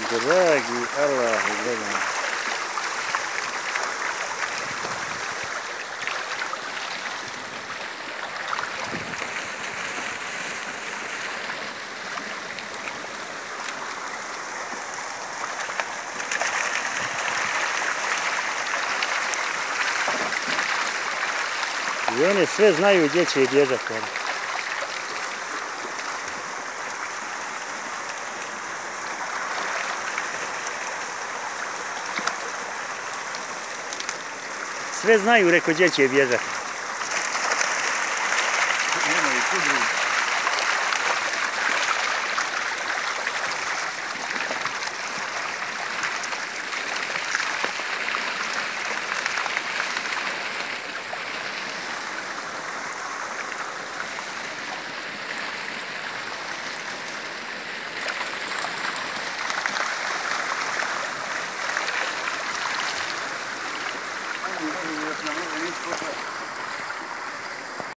Dragi Allah, gledam. I one sve znaju gdje će bježati. Sve znaju, reko, gdje će bježati. Yes,